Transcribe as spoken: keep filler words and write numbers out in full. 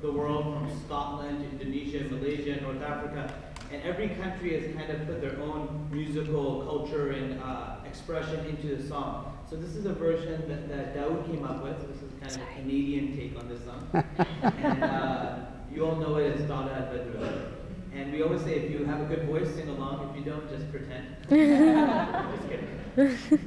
the world, from Scotland to Indonesia, Malaysia, North Africa, and every country has kind of put their own musical culture and uh, expression into the song. So this is a version that, that Daoud came up with. This is kind of a Canadian take on this song. And uh, you all know it as Dada Al Badru. And we always say, if you have a good voice, sing along. If you don't, just pretend. Just kidding.